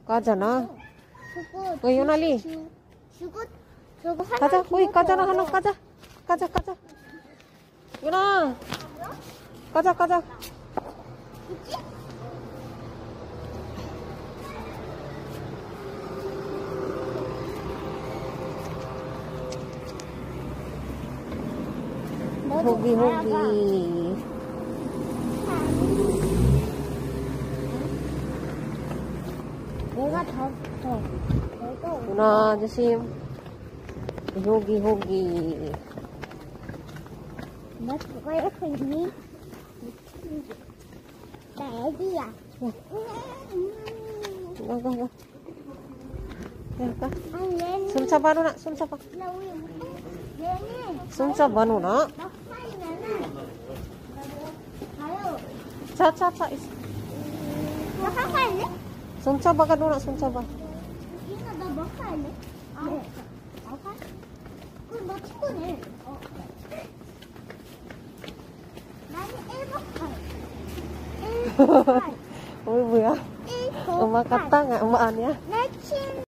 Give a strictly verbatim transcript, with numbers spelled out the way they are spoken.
가잖아. 저거 어, 요나리. 주- 저거 저거 하나 가자. 거기 주고 가잖아. 하나 먹어. 가자. 가자, 가자. 유나. 가자, 가자. 그치? 너도 호기, 가야가. 호기. 내가 더 더. 내가 유나, 조심. 호기, 호기. 너 그거 이렇게 있니? 나 애기야. 가, 가, 가. 야, 가. 아, 얘는 숨 잡아, 누나. 숨 잡아. 나 우리 얘는 숨 잡아, 누나. 먹사이면은 가요. 자, 자, 자. 너 먹사할래? 손 잡아가, 누나. 손 잡아. 이거 너 먹사할래? 아, 먹사? 그럼 너 친구네. 어. 나는 일곱 살. 일곱 살. 어이, 뭐야? 일곱 엄마 살. 갔다 nga, umaan niya. 내 친.